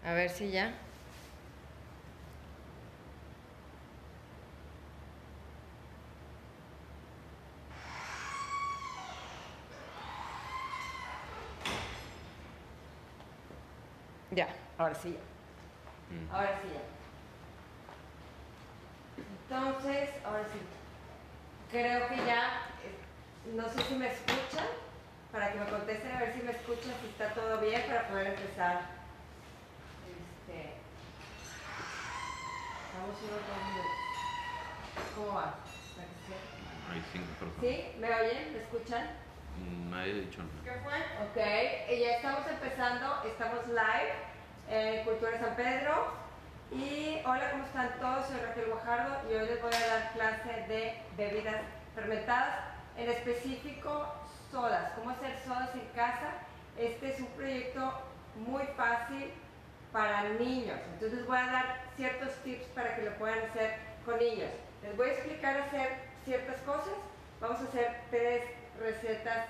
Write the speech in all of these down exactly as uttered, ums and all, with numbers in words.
A ver si ya. Ya, ahora sí ya. Mm. Ahora sí ya. Entonces, ahora sí. Creo que ya, no sé si me escuchan, para que me contesten a ver si me escuchan, si está todo bien para poder empezar. Este, vamos a ir dos minutos. ¿Cómo va? Hay cinco personas. ¿Sí? ¿Me oyen? ¿Me escuchan? Nadie ha dicho nada. ¿Qué fue? Ok, y ya estamos empezando, estamos live en Cultura San Pedro. Y hola, ¿cómo están todos? Soy Raquel Guajardo y hoy les voy a dar clase de bebidas fermentadas, en específico sodas, cómo hacer sodas en casa. Este es un proyecto muy fácil para niños, entonces les voy a dar ciertos tips para que lo puedan hacer con niños. Les voy a explicar hacer ciertas cosas, vamos a hacer tres recetas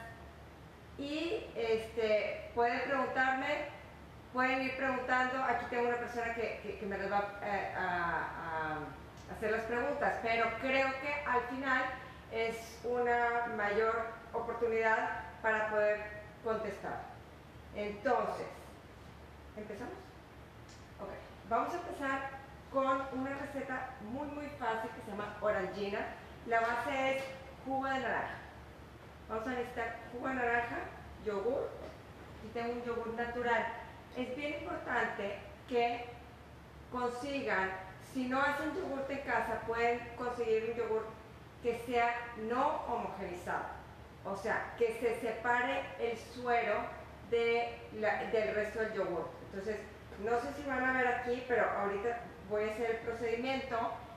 y este, pueden preguntarme. Pueden ir preguntando, aquí tengo una persona que, que, que me les va eh, a, a hacer las preguntas, pero creo que al final es una mayor oportunidad para poder contestar. Entonces, ¿empezamos? Ok, vamos a empezar con una receta muy muy fácil que se llama orangina. La base es jugo de naranja. Vamos a necesitar jugo de naranja, yogur, y tengo un yogur natural. Es bien importante que consigan, si no hacen yogur en casa, pueden conseguir un yogur que sea no homogenizado, o sea, que se separe el suero de la, del resto del yogur. Entonces, no sé si van a ver aquí, pero ahorita voy a hacer el procedimiento.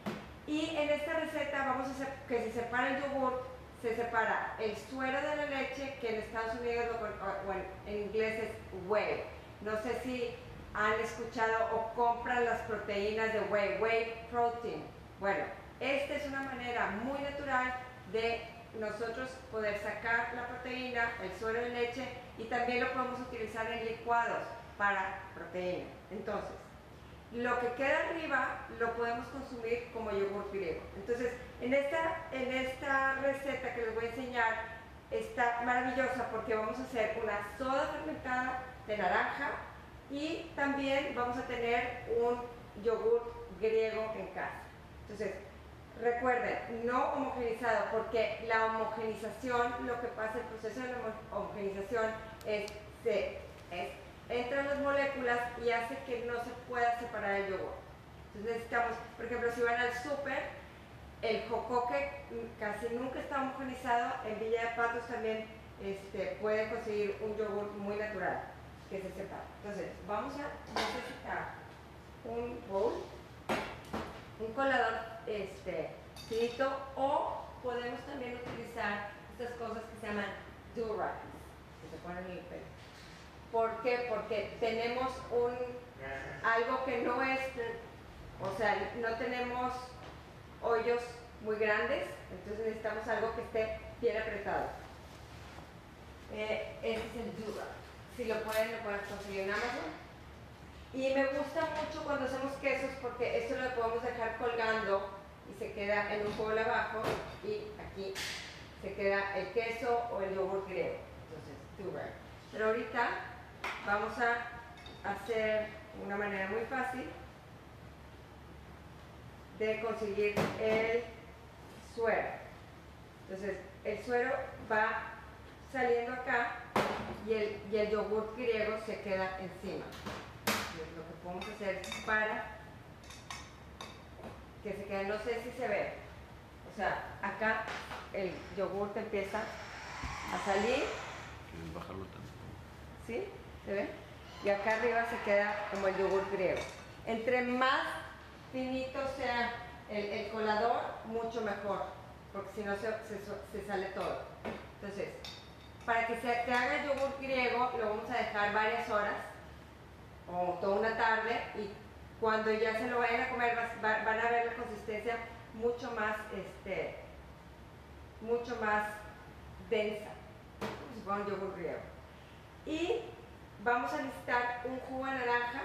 Y en esta receta vamos a hacer que se separe el yogur, se separa el suero de la leche, que en Estados Unidos o en, en inglés es whey. No sé si han escuchado o compran las proteínas de whey, whey protein. Bueno, esta es una manera muy natural de nosotros poder sacar la proteína, el suero de leche, y también lo podemos utilizar en licuados para proteína. Entonces, lo que queda arriba lo podemos consumir como yogur griego. Entonces, en esta, en esta receta que les voy a enseñar está maravillosa porque vamos a hacer una soda fermentada de naranja y también vamos a tener un yogur griego en casa. Entonces, recuerden, no homogenizado, porque la homogenización, lo que pasa, el proceso de la homogenización es, se, es entran las moléculas y hace que no se pueda separar el yogur. Entonces necesitamos, por ejemplo, si van al súper, el jocoque casi nunca está homogenizado. En Villa de Patos también este, pueden conseguir un yogur muy natural que se separa. Entonces vamos a necesitar un bowl, un colador este, finito, o podemos también utilizar estas cosas que se llaman do-rags, que se ponen en el pelo. ¿Por qué? Porque tenemos un, algo que no es, o sea, no tenemos hoyos muy grandes, entonces necesitamos algo que esté bien apretado. Eh, este es el do-rag. Si lo pueden, lo pueden conseguir en Amazon. Y me gusta mucho cuando hacemos quesos porque esto lo podemos dejar colgando y se queda en un bowl abajo y aquí se queda el queso o el yogur griego. Entonces, do-rag. Pero ahorita vamos a hacer una manera muy fácil de conseguir el suero. Entonces, el suero va saliendo acá y el, y el yogur griego se queda encima. Entonces, lo que podemos hacer es para que se quede, no sé si se ve, o sea, acá el yogur te empieza a salir. ¿Quieres bajarlo tanto? ¿Sí? ¿Se ve? Y acá arriba se queda como el yogur griego. Entre más finito sea el, el colador, mucho mejor, porque si no se, se, se sale todo. Entonces, para que se te haga el yogur griego, lo vamos a dejar varias horas o toda una tarde, y cuando ya se lo vayan a comer van a ver la consistencia mucho más, este, mucho más densa, como si fuera un yogur griego. Y vamos a necesitar un jugo de naranja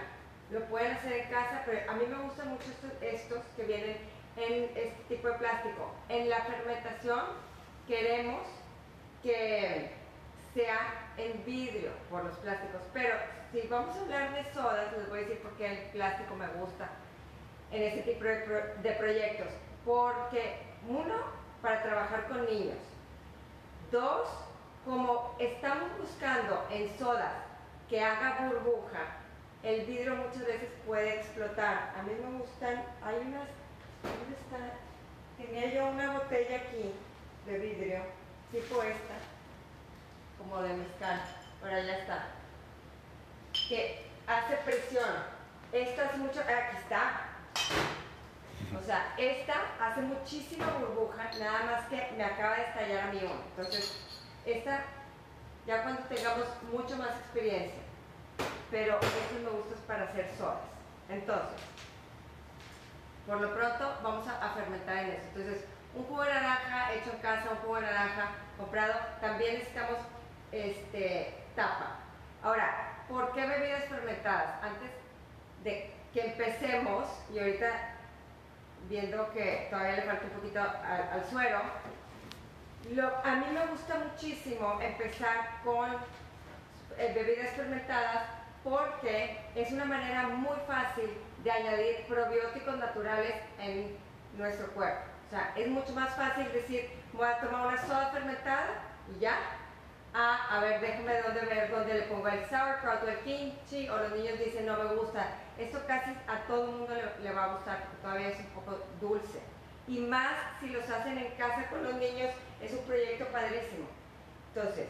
lo pueden hacer en casa, pero a mí me gustan mucho estos, estos que vienen en este tipo de plástico. En la fermentación queremos que sea en vidrio por los plásticos, pero si vamos a hablar de sodas, les voy a decir por qué el plástico me gusta en este tipo de, pro de proyectos. Porque, uno, para trabajar con niños. Dos, como estamos buscando en sodas que haga burbuja, el vidrio muchas veces puede explotar. A mí me gustan, hay unas, ¿dónde está? Tenía yo una botella aquí de vidrio, tipo esta, como de mezcal, pero allá está, que hace presión. Esta hace mucho, aquí está. O sea, esta hace muchísima burbuja, nada más que me acaba de estallar a mí uno. Entonces, esta, ya cuando tengamos mucho más experiencia, pero estos me gustan para hacer sodas. Entonces, por lo pronto vamos a, a fermentar en eso. Entonces, un jugo de naranja hecho en casa, un jugo de naranja comprado, también necesitamos este, tapa. Ahora, ¿por qué bebidas fermentadas? Antes de que empecemos, y ahorita viendo que todavía le falta un poquito al, al suero, lo, a mí me gusta muchísimo empezar con eh, bebidas fermentadas porque es una manera muy fácil de añadir probióticos naturales en nuestro cuerpo. O sea, es mucho más fácil decir, voy a tomar una soda fermentada y ya, a, a ver, déjame dónde ver dónde le pongo el sauerkraut o el kimchi, o los niños dicen no me gusta. Esto casi a todo el mundo le, le va a gustar porque todavía es un poco dulce. Y más si los hacen en casa con los niños, es un proyecto padrísimo. Entonces,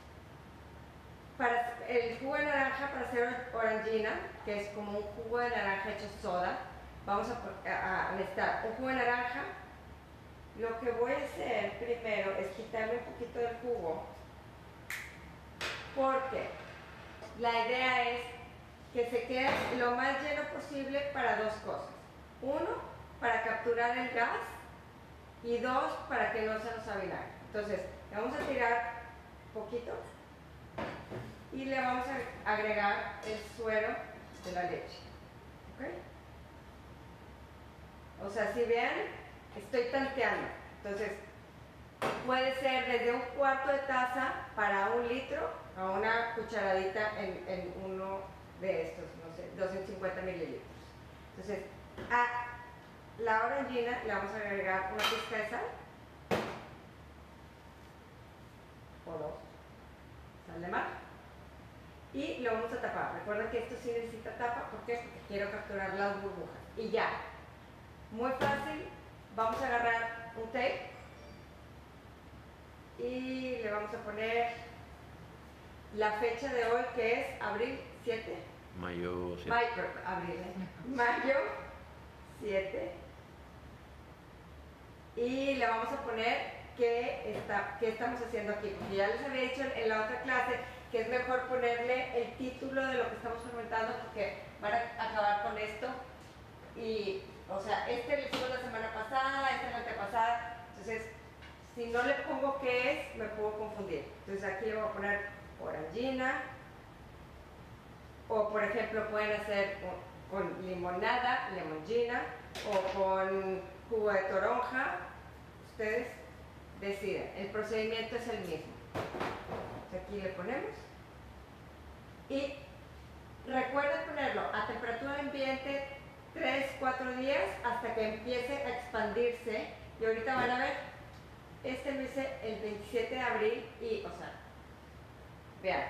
para el jugo de naranja, para hacer orangina, que es como un jugo de naranja hecho soda, vamos a, a, a necesitar un jugo de naranja. Lo que voy a hacer primero es quitarle un poquito del jugo, porque la idea es que se quede lo más lleno posible para dos cosas. Uno, para capturar el gas, y dos, para que no se nos avinagre. Entonces, le vamos a tirar poquito y le vamos a agregar el suero de la leche. ¿Ok? O sea, si ven, estoy tanteando. Entonces, puede ser desde un cuarto de taza para un litro a una cucharadita en, en uno de estos, no sé, doscientos cincuenta mililitros. Entonces, a la orangina le vamos a agregar una pizca de sal o dos, sal de mar, y lo vamos a tapar. Recuerden que esto sí necesita tapa, ¿por qué? Porque quiero capturar las burbujas. Y ya, muy fácil, vamos a agarrar un tape y le vamos a poner la fecha de hoy, que es abril siete. Mayo siete. Mayo, abril, ¿eh? Mayo siete. Y le vamos a poner qué, está, qué estamos haciendo aquí, porque ya les había dicho en la otra clase que es mejor ponerle el título de lo que estamos fermentando, porque van a acabar con esto. Y, o sea, este lo hicimos la semana pasada, este la antepasada. Entonces, si no le pongo qué es, me puedo confundir. Entonces, aquí le voy a poner orangina. O, por ejemplo, pueden hacer con, con limonada, lemongina, o con jugo de toronja. Ustedes deciden. El procedimiento es el mismo. Entonces, aquí le ponemos. Y recuerden ponerlo a temperatura ambiente tres cuatro días hasta que empiece a expandirse. Y ahorita van a ver, este lo hice el veintisiete de abril y, o sea, vean,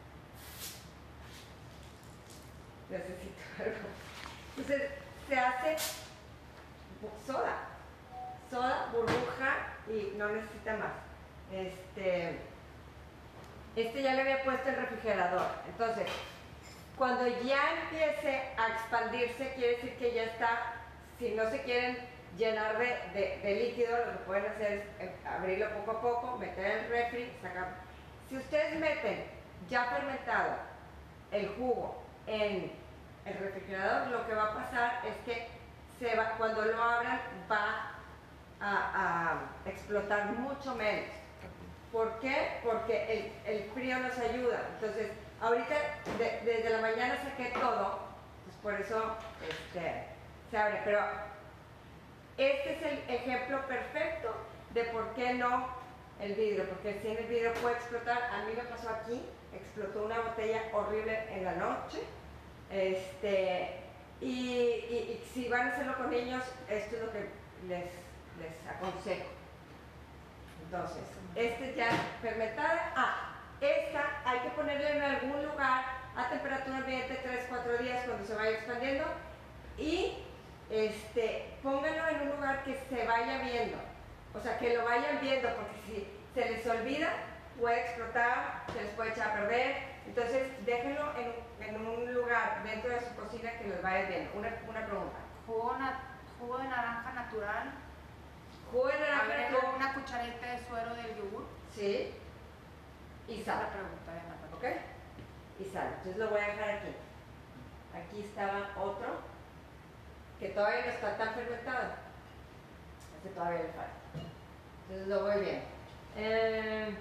necesito algo. Entonces, se hace soda, soda, burbuja y no necesita más. Este, este ya le había puesto el refrigerador. Entonces, cuando ya empiece a expandirse, quiere decir que ya está. Si no se quieren llenar de, de, de líquido, lo que pueden hacer es abrirlo poco a poco, meter el refri, sacar. Si ustedes meten ya fermentado el jugo en el refrigerador, lo que va a pasar es que se va, cuando lo abran va a, a explotar mucho menos. ¿Por qué? Porque el, el frío nos ayuda. Entonces, ahorita de, desde la mañana saqué todo, pues por eso este, se abre. Pero este es el ejemplo perfecto de por qué no el vidrio, porque si en el vidrio puede explotar. A mí me pasó aquí, explotó una botella horrible en la noche. Este, y, y, y si van a hacerlo con niños, esto es lo que les, les aconsejo. Entonces, este ya fermentada. Ah, esta hay que ponerla en algún lugar a temperatura ambiente tres cuatro días cuando se vaya expandiendo, y este, pónganlo en un lugar que se vaya viendo, o sea, que lo vayan viendo, porque si se les olvida puede explotar, se les puede echar a perder. Entonces déjenlo en, en un lugar dentro de su cocina que los vaya viendo. Una, una pregunta. Jugo, na, jugo de naranja natural. Jugo de naranja Agrego natural. una cucharadita de suero del yogur. Sí. Y Esa es sal. la pregunta de Natalia. ¿Ok? Y sal. Entonces lo voy a dejar aquí. Aquí estaba otro que todavía no está tan fermentado. Este todavía le falta. Entonces lo voy bien. Eh,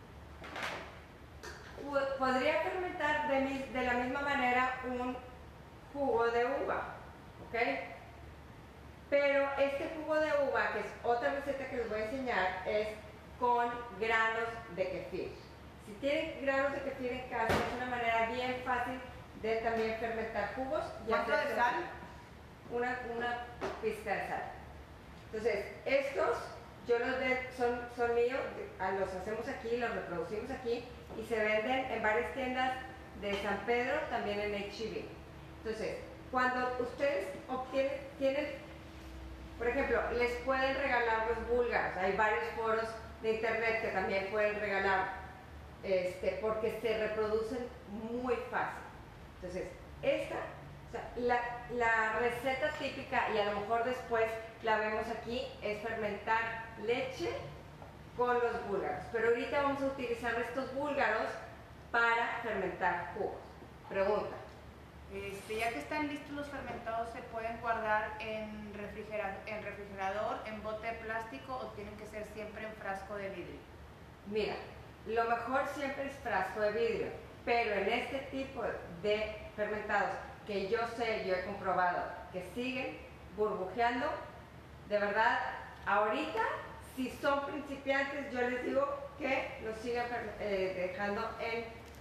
podría fermentar de, mi, de la misma manera un jugo de uva. ¿Ok? Pero este jugo de uva, que es otra receta que les voy a enseñar, es con granos de kefir. Si tienen granos de kefir en casa, es una manera bien fácil de también fermentar jugos. ¿Cuánto de sal? Una, una pizca de sal. Entonces, estos, yo los de, son, son míos, los hacemos aquí, los reproducimos aquí y se venden en varias tiendas de San Pedro, también en H E B. Entonces, cuando ustedes obtienen, tienen, por ejemplo, les pueden regalar los búlgaros. Hay varios foros de internet que también pueden regalar, este, porque se reproducen muy fácil. Entonces, esta, o sea, la, la receta típica, y a lo mejor después la vemos aquí, es fermentar leche con los búlgaros. Pero ahorita vamos a utilizar estos búlgaros para fermentar jugos. Pregunta. Este, ya que están listos los fermentados, ¿se pueden guardar en, refrigera en refrigerador, en bote de plástico, o tienen que ser siempre en frasco de vidrio? Mira, lo mejor siempre es frasco de vidrio, pero en este tipo de fermentados que yo sé, yo he comprobado que siguen burbujeando, de verdad, ahorita, si son principiantes, yo les digo que los sigan eh, dejando en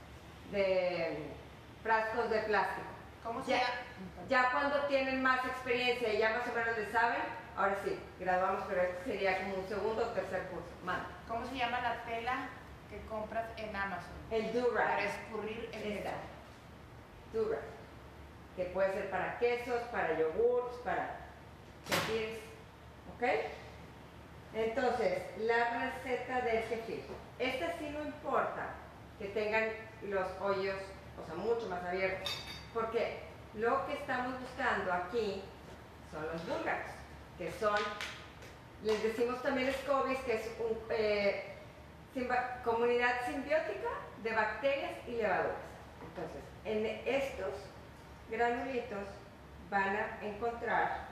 de frascos de plástico. ¿Cómo se Ya, llama? ya cuando tienen más experiencia y ya más o menos le saben, ahora sí, graduamos, pero este sería como un segundo o tercer curso. Man. ¿Cómo se llama la tela que compras en Amazon? El Durag. Para escurrir el Esta. queso. Durag. Que puede ser para quesos, para yogurts, para kefir. ¿Ok? Entonces, la receta del kefir. Esta sí no importa que tengan los hoyos, o sea, mucho más abiertos, porque lo que estamos buscando aquí son los búlgaros, que son, les decimos también SCOBYs, que es una eh, simba, comunidad simbiótica de bacterias y levaduras. Entonces, en estos granulitos van a encontrar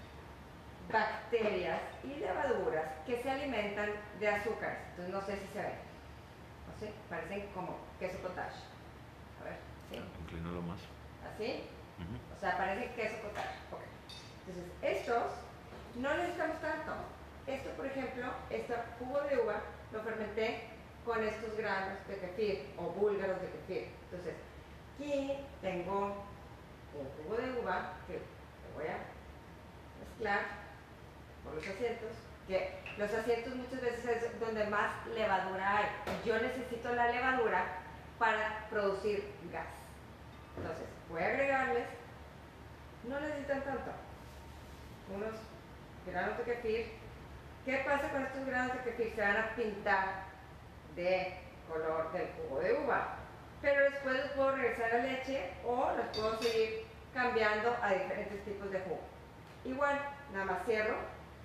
bacterias y levaduras que se alimentan de azúcares. Entonces, no sé si se ven. ¿No sé? Parecen como queso cottage. A ver, ¿sí? Inclínalo más. ¿Así? Uh-huh. O sea, parecen queso cottage. Okay. Entonces, estos no necesitamos tanto. Esto, por ejemplo, este jugo de uva lo fermenté con estos granos de kefir o búlgaros de kefir. Entonces, aquí tengo un jugo de uva que voy a mezclar por los asientos, que los asientos muchas veces es donde más levadura hay. Yo necesito la levadura para producir gas. Entonces, voy a agregarles, no necesitan tanto, unos granos de kefir. ¿Qué pasa con estos granos de kefir? Se van a pintar de color del jugo de uva, pero después los puedo regresar a leche o los puedo seguir cambiando a diferentes tipos de jugo. Igual, nada más cierro,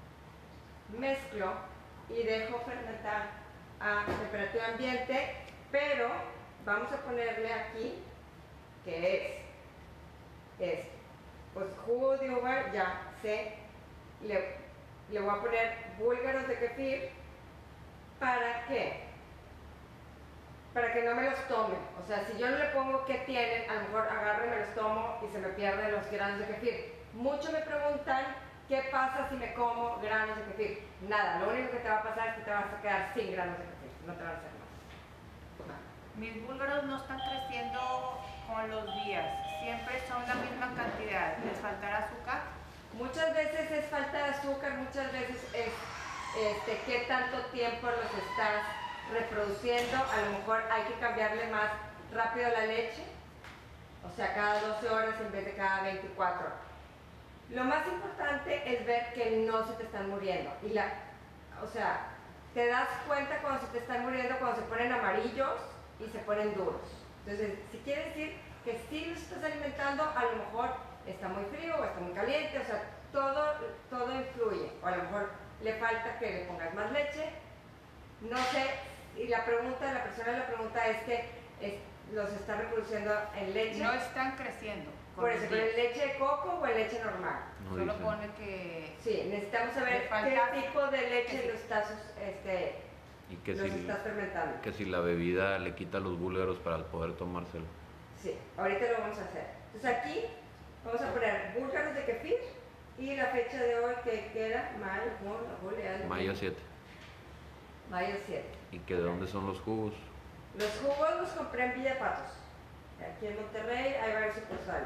mezclo y dejo fermentar a temperatura ambiente, pero vamos a ponerle aquí, que es, es pues jugo de uva, ya sé, le, le voy a poner búlgaros de kefir. ¿Para qué? para que no me los tome. O sea, si yo no le pongo qué tienen, a lo mejor agarro y me los tomo y se me pierden los granos de kefir. Muchos me preguntan qué pasa si me como granos de kefir. Nada, lo único que te va a pasar es que te vas a quedar sin granos de kefir, no te van a hacer más. Mis búlgaros no están creciendo con los días, siempre son la misma cantidad. ¿Les faltará azúcar? Muchas veces es falta de azúcar, muchas veces es este, qué tanto tiempo los estás reproduciendo. A lo mejor hay que cambiarle más rápido la leche, o sea, cada doce horas en vez de cada veinticuatro. Lo más importante es ver que no se te están muriendo. Y la, o sea, te das cuenta cuando se te están muriendo, cuando se ponen amarillos y se ponen duros. Entonces, si quiere decir que sí los estás alimentando, a lo mejor está muy frío o está muy caliente, o sea, todo, todo influye. O a lo mejor le falta que le pongas más leche. No sé, y la pregunta, la persona la pregunta es que es, los está reproduciendo en leche. No están creciendo. Por eso, ¿pero en leche de coco o en leche normal? No Solo dicen. pone que... Sí, necesitamos saber falta- qué tipo de leche que sí. lo estás, este, Y que los si, estás fermentando. que si la bebida le quita los búlgaros para poder tomárselo. Sí, ahorita lo vamos a hacer. Entonces aquí vamos a poner búlgaros de kefir y la fecha de hoy que queda mayo, junio, julio, Mayo siete. mayo siete. ¿Y que de dónde son los jugos? Los jugos los compré en Villa Patos. Aquí en Monterrey hay varios sucursales.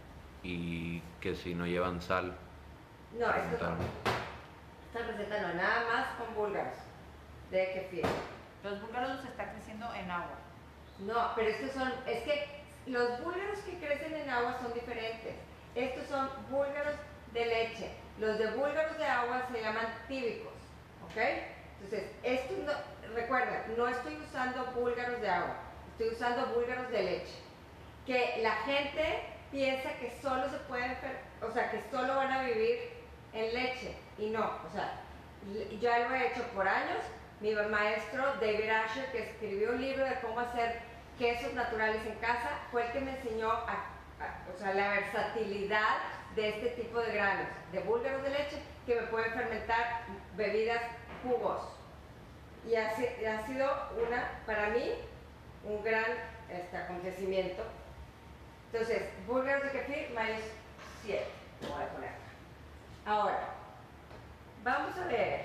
Y que si no llevan sal. No, esto no. Preguntaron. Esta receta no, nada más con búlgaros de kefir. Los búlgaros los está creciendo en agua. No, pero estos son, es que los búlgaros que crecen en agua son diferentes. Estos son búlgaros de leche. Los de búlgaros de agua se llaman tíbicos, ¿ok? Entonces, estos no, recuerda, no estoy usando búlgaros de agua, estoy usando búlgaros de leche. Que la gente piensa que solo se pueden, o sea, que solo van a vivir en leche, y no, o sea, yo lo he hecho por años. Mi maestro David Asher, que escribió un libro de cómo hacer quesos naturales en casa, fue el que me enseñó a, a, o sea, la versatilidad de este tipo de granos, de búlgaros de leche, que me pueden fermentar bebidas, jugos. Y ha, ha sido una, para mí, un gran este, acontecimiento. Entonces, búlgaros de kefir, maíz siete, voy a poner. Ahora, vamos a ver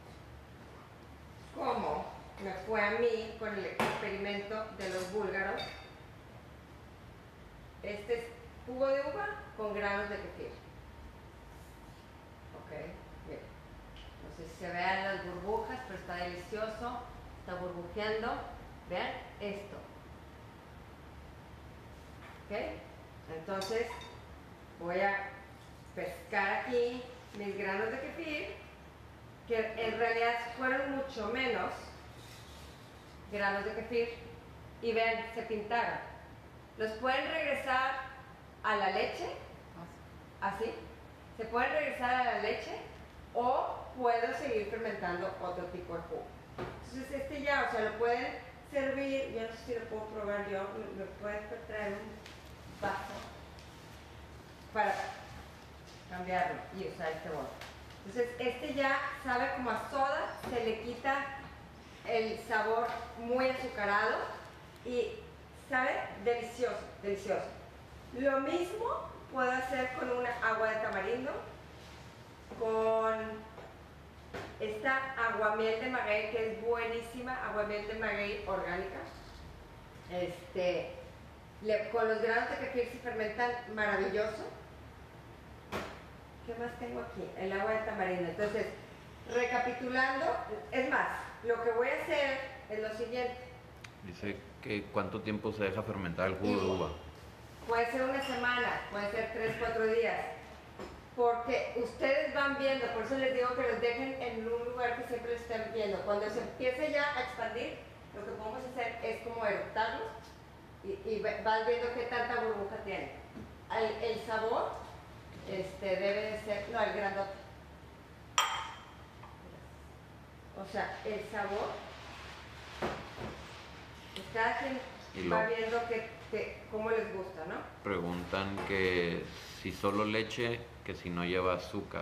cómo me fue a mí con el experimento de los búlgaros. Este es jugo de uva con granos de kefir. Ok, bien. No sé si se vean las burbujas, pero está delicioso. Está burbujeando. Vean esto. Ok, entonces voy a pescar aquí mis granos de kefir, que en realidad fueron mucho menos granos de kefir, y ven, se pintaron. Los pueden regresar a la leche, así, se pueden regresar a la leche, o puedo seguir fermentando otro tipo de jugo. Entonces este ya, o sea, lo pueden servir, yo no sé si lo puedo probar yo, me, me pueden traer un vaso para cambiarlo y usar este bote. Entonces este ya sabe como a soda, se le quita el sabor muy azucarado y sabe delicioso, delicioso. Lo mismo puedo hacer con una agua de tamarindo, con esta aguamiel de maguey que es buenísima, aguamiel de maguey orgánica. Este, le, con los granos de kefir se fermentan maravilloso. ¿Qué más tengo aquí? El agua de tamarindo. Entonces, recapitulando, es más, lo que voy a hacer es lo siguiente. Dice que cuánto tiempo se deja fermentar el jugo de uva. Puede ser una semana, puede ser tres, cuatro días. Porque ustedes van viendo, por eso les digo que los dejen en un lugar que siempre los estén viendo. Cuando se empiece ya a expandir, lo que podemos hacer es como eructarlos y, y vas viendo qué tanta burbuja tiene. El, el sabor este, debe de ser, no, el grandote. O sea, el sabor, pues cada quien Y va lo- viendo que, que, cómo les gusta, ¿no? Preguntan que si solo leche, que si no lleva azúcar.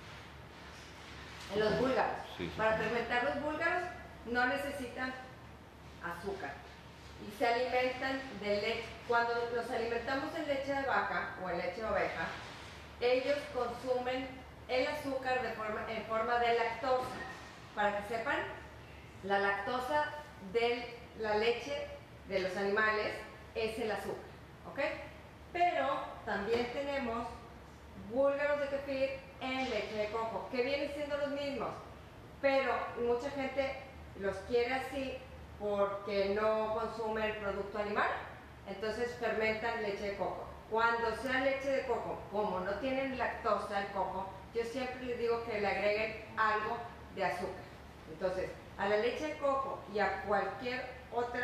En los búlgaros. Sí, sí, Para sí. fermentar los búlgaros no necesitan azúcar. y se alimentan de leche. Cuando los alimentamos en leche de vaca o en leche de oveja, ellos consumen el azúcar de forma, en forma de lactosa. Para que sepan, la lactosa de la leche de los animales es el azúcar, ¿ok? Pero también tenemos búlgaros de kefir en leche de coco, que vienen siendo los mismos, pero mucha gente los quiere así porque no consume el producto animal, entonces fermentan leche de coco. Cuando sea leche de coco, como no tienen lactosa el coco, yo siempre les digo que le agreguen algo de azúcar. Entonces, a la leche de coco y a cualquier otro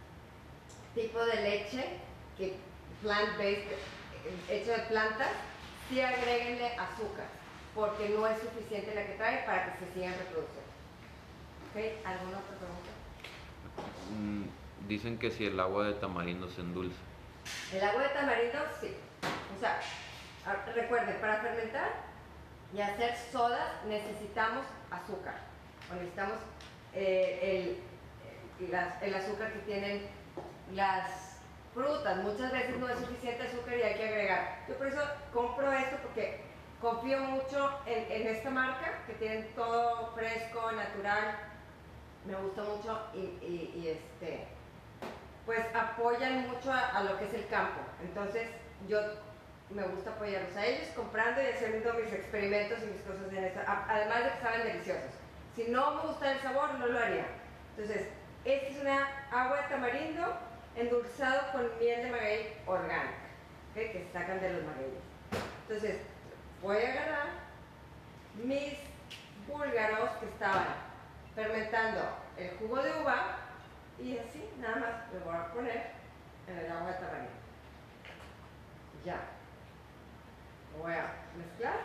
tipo de leche que plant-based, hecho de plantas, sí agréguenle azúcar, porque no es suficiente la que trae para que se sigan reproduciendo. ¿Ok? ¿Alguna otra pregunta? Mm, dicen que si el agua de tamarindo se endulza. El agua de tamarindo, sí. O sea, recuerden, para fermentar y hacer sodas necesitamos azúcar. O necesitamos eh, el, las, el azúcar que tienen las frutas. Muchas veces no es suficiente azúcar y hay que agregar. Yo por eso compro esto porque confío mucho en, en esta marca, que tienen todo fresco, natural. Me gusta mucho y, y, y este, pues apoyan mucho a, a lo que es el campo. Entonces yo me gusta apoyarlos a ellos comprando y haciendo mis experimentos y mis cosas en eso. Además de que saben deliciosos. Si no me gusta el sabor, no lo haría. Entonces, esta es una agua de tamarindo endulzado con miel de maguey orgánica, ¿okay? Que sacan de los magueyes. Entonces, voy a agarrar mis búlgaros que estaban fermentando el jugo de uva y así, nada más, lo voy a poner en el agua de tamarindo. Ya. Lo voy a mezclar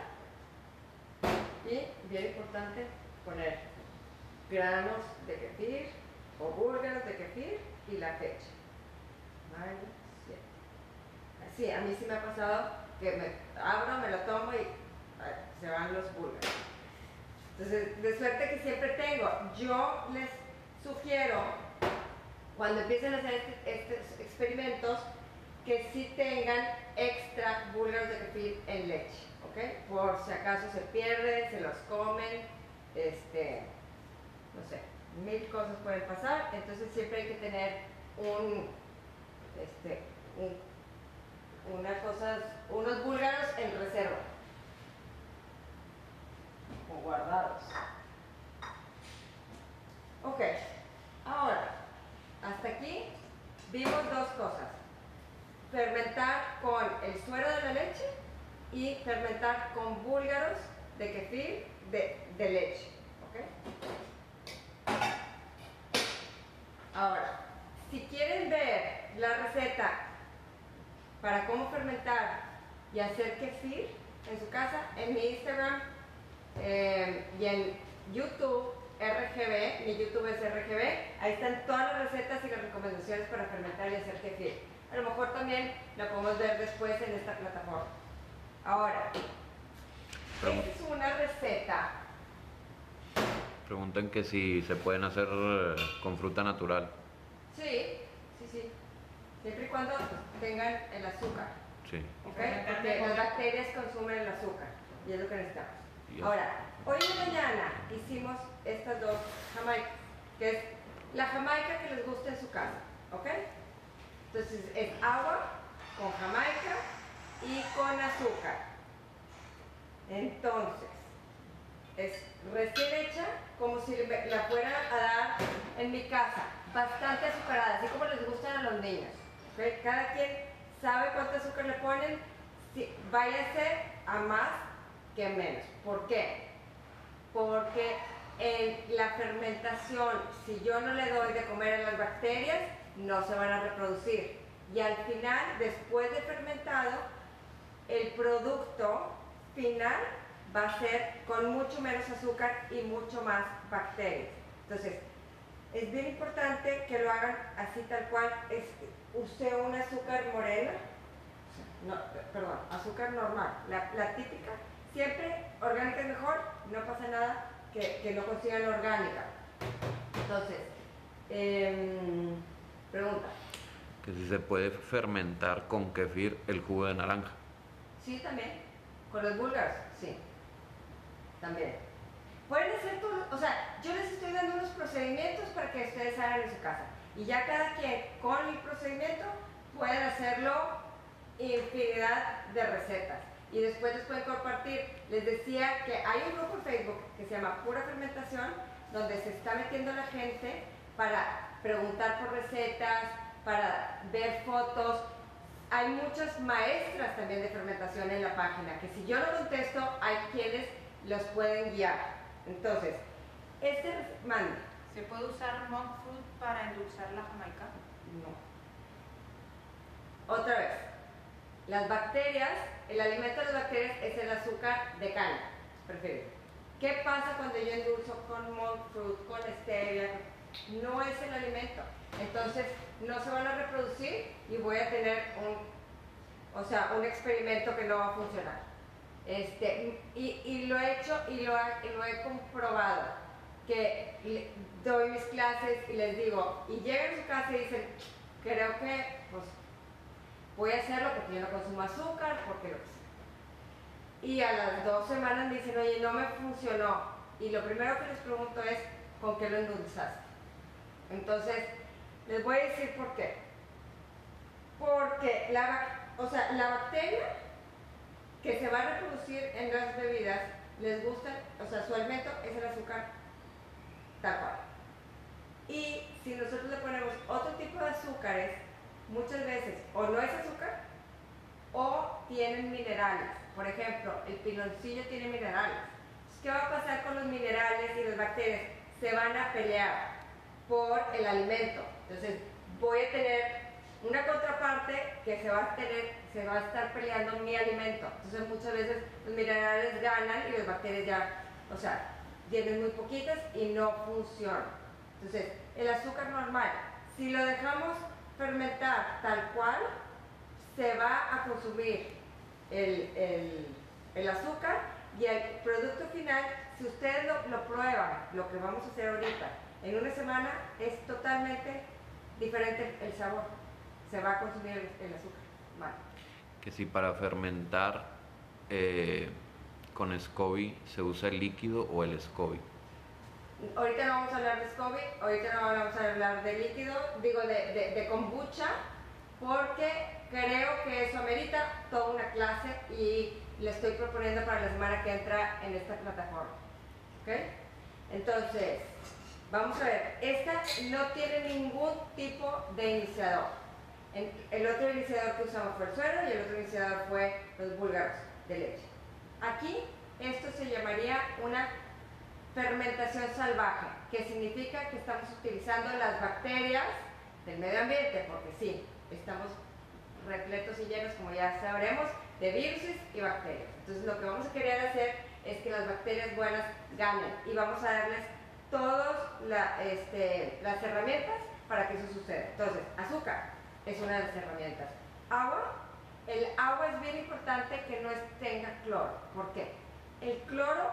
y, bien importante, poner granos de kefir o búlgaros de kefir y la fecha. Mayo siete. Así, a mí sí me ha pasado que me abro, me lo tomo y ay, se van los búlgaros. Entonces, de suerte que siempre tengo. Yo les sugiero, cuando empiecen a hacer este, estos experimentos, que sí tengan extra búlgaros de kefir en leche, ¿ok? Por si acaso se pierden, se los comen, este, no sé, mil cosas pueden pasar, entonces siempre hay que tener un, este, un, una cosas, unos búlgaros en reserva, o guardados. Ok, ahora, hasta aquí vimos dos cosas. Fermentar con el suero de la leche y fermentar con búlgaros de kefir de, de leche. ¿Okay? Ahora, si quieren ver la receta para cómo fermentar y hacer kefir en su casa, en mi Instagram eh, y en YouTube, R G B, mi YouTube es R G B, ahí están todas las recetas y las recomendaciones para fermentar y hacer kefir. A lo mejor también la podemos ver después en esta plataforma. Ahora, esta es una receta. Preguntan que si se pueden hacer eh, con fruta natural. Sí, sí, sí. Siempre y cuando tengan el azúcar. Sí. ¿Okay? Porque las bacterias consumen el azúcar y es lo que necesitamos. Yes. Ahora, hoy en la mañana hicimos estas dos jamaicas, que es la jamaica que les gusta en su casa. ¿Ok? Entonces es agua con jamaica y con azúcar. Entonces, es recién hecha como si la fuera a dar en mi casa, bastante azucarada, así como les gustan a los niños. ¿Okay? Cada quien sabe cuánto azúcar le ponen, si, váyase a más que menos. ¿Por qué? Porque en la fermentación, si yo no le doy de comer a las bacterias, no se van a reproducir. Y al final, después de fermentado, el producto final va a ser con mucho menos azúcar y mucho más bacterias. Entonces, es bien importante que lo hagan así tal cual. Es, use un azúcar morena, no, perdón, azúcar normal, la, la típica. Siempre orgánica es mejor, no pasa nada que, que no consigan orgánica. Entonces, eh, Pregunta. Que si se puede fermentar con kefir el jugo de naranja. Sí, también. Con los búlgaros, sí. También. Pueden hacer todo, o sea, yo les estoy dando unos procedimientos para que ustedes hagan en su casa. Y ya cada quien con el procedimiento pueden hacerlo infinidad de recetas. Y después les pueden compartir. Les decía que hay un grupo en Facebook que se llama Pura Fermentación, donde se está metiendo la gente para preguntar por recetas, para ver fotos. Hay muchas maestras también de fermentación en la página, que si yo no contesto, hay quienes los pueden guiar. Entonces, este mande. ¿Se puede usar monk fruit para endulzar la jamaica? No. Otra vez. Las bacterias, el alimento de las bacterias es el azúcar de caña, preferido. ¿Qué pasa cuando yo endulzo con monk fruit, con stevia? No es el alimento. Entonces, no se van a reproducir y voy a tener un, o sea, un experimento que no va a funcionar. Este, y, y lo he hecho y lo, ha, y lo he comprobado, que le, doy mis clases y les digo, y llegan a su casa y dicen, creo que pues, voy a hacerlo porque yo no consumo azúcar, porque lo que sea. Y a las dos semanas me dicen, oye, no me funcionó. Y lo primero que les pregunto es, ¿con qué lo endulzaste? Entonces, les voy a decir por qué. Porque la, o sea, la bacteria que se va a reproducir en las bebidas, les gusta, o sea, su alimento es el azúcar tal cual. Y si nosotros le ponemos otro tipo de azúcares, muchas veces o no es azúcar o tienen minerales. Por ejemplo, el piloncillo tiene minerales. ¿Qué va a pasar con los minerales y las bacterias? Se van a pelear por el alimento. Entonces, voy a tener una contraparte que se va a tener, se va a estar peleando mi alimento. Entonces, muchas veces los minerales ganan y las bacterias ya, o sea, tienen muy poquitas y no funcionan. Entonces, el azúcar normal, si lo dejamos fermentar tal cual, se va a consumir el, el, el azúcar y el producto final, si ustedes lo, lo prueban, lo que vamos a hacer ahorita, en una semana es totalmente diferente el sabor. Se va a consumir el, el azúcar. Vale. Que si para fermentar eh, con SCOBY se usa el líquido o el SCOBY. Ahorita no vamos a hablar de SCOBY, ahorita no vamos a hablar de líquido, digo de, de, de kombucha, porque creo que eso amerita toda una clase y le estoy proponiendo para la semana que entra en esta plataforma. ¿Ok? Entonces, vamos a ver, esta no tiene ningún tipo de iniciador. El otro iniciador que usamos fue el suero y el otro iniciador fue los búlgaros de leche. Aquí, esto se llamaría una fermentación salvaje, que significa que estamos utilizando las bacterias del medio ambiente, porque sí, estamos repletos y llenos, como ya sabremos, de virus y bacterias. Entonces, lo que vamos a querer hacer es que las bacterias buenas ganen y vamos a darles todas la, este, las herramientas para que eso suceda. Entonces, azúcar es una de las herramientas. Agua, el agua es bien importante que no tenga cloro. ¿Por qué? El cloro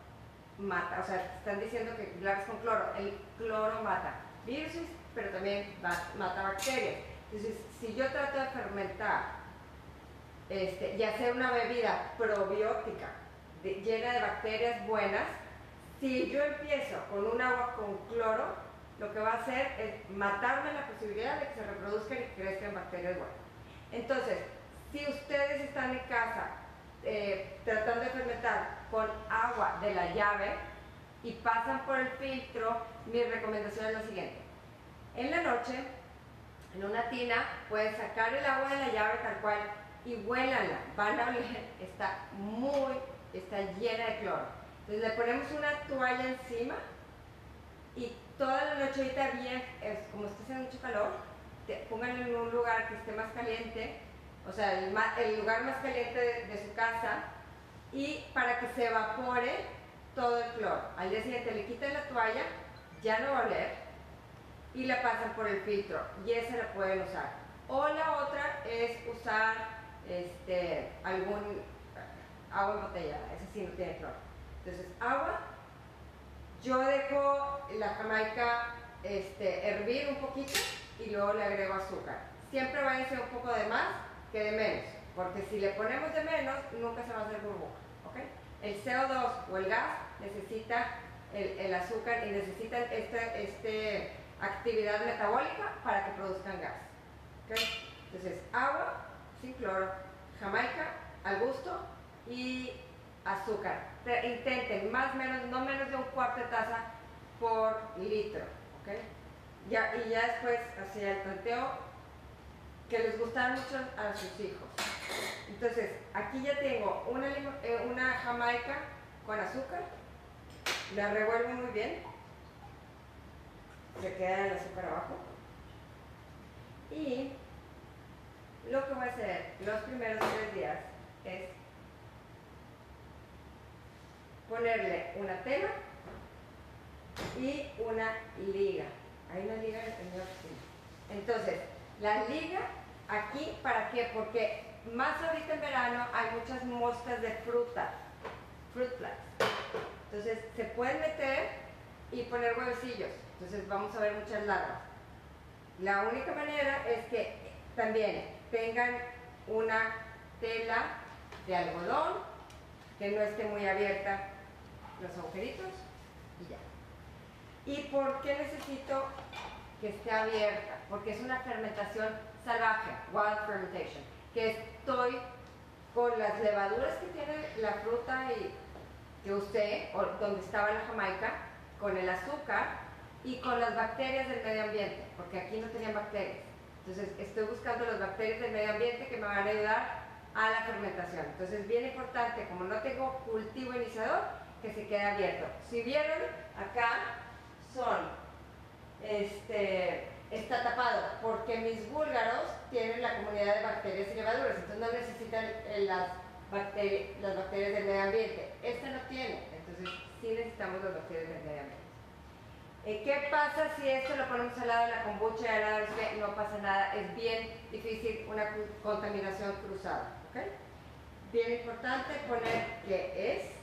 mata, o sea, están diciendo que laves con cloro. El cloro mata virus, pero también mata bacterias. Entonces, si yo trato de fermentar este, y hacer una bebida probiótica de, llena de bacterias buenas, si yo empiezo con un agua con cloro, lo que va a hacer es matarme la posibilidad de que se reproduzcan y crezcan bacterias buenas. Entonces, si ustedes están en casa eh, tratando de fermentar con agua de la llave y pasan por el filtro, mi recomendación es la siguiente. En la noche, en una tina, pueden sacar el agua de la llave tal cual y huélanla. Van a oler, está muy, está llena de cloro. Entonces le ponemos una toalla encima y toda la noche ahorita bien, es, como está haciendo mucho calor, te, pónganlo en un lugar que esté más caliente, o sea, el, el lugar más caliente de, de su casa, y para que se evapore todo el cloro. Al día siguiente le quitan la toalla, ya no va a oler, y la pasan por el filtro, y esa la pueden usar. O la otra es usar este, algún agua embotellada, esa sí no tiene cloro. Entonces, agua. Yo dejo la jamaica este, hervir un poquito y luego le agrego azúcar. Siempre va a ser un poco de más que de menos, porque si le ponemos de menos, nunca se va a hacer burbuja, ¿ok? El C O dos o el gas necesita el, el azúcar y necesitan esta este actividad metabólica para que produzcan gas, ¿ok? Entonces, agua sin cloro, jamaica al gusto y azúcar. Intenten más o menos, no menos de un cuarto de taza por litro, ¿ok? Ya, y ya después hacia el tanteo que les gustan mucho a sus hijos. Entonces, aquí ya tengo una, eh, una jamaica con azúcar, la revuelvo muy bien, se queda el azúcar abajo, y lo que voy a hacer los primeros tres días es ponerle una tela y una liga. Hay una liga en mi oficina. Entonces, la liga aquí, ¿para qué? Porque más ahorita en verano hay muchas moscas de fruta, fruit flies. Entonces, se pueden meter y poner huevecillos. Entonces, vamos a ver muchas larvas. La única manera es que también tengan una tela de algodón que no esté muy abierta los agujeritos y ya. ¿Y por qué necesito que esté abierta? Porque es una fermentación salvaje, wild fermentation, que estoy con las levaduras que tiene la fruta y que usé, o donde estaba la jamaica, con el azúcar y con las bacterias del medio ambiente, porque aquí no tenían bacterias. Entonces estoy buscando las bacterias del medio ambiente que me van a ayudar a la fermentación. Entonces, bien importante, como no tengo cultivo iniciador, que se quede abierto. Si vieron, acá son, este, está tapado, porque mis búlgaros tienen la comunidad de bacterias y levaduras, entonces no necesitan las, bacteri las bacterias del medio ambiente. Este no tiene, entonces sí necesitamos las bacterias del medio ambiente. Eh, ¿Qué pasa si esto lo ponemos al lado de la kombucha y al lado de este? No pasa nada, es bien difícil una contaminación cruzada, ¿ok? Bien importante poner que es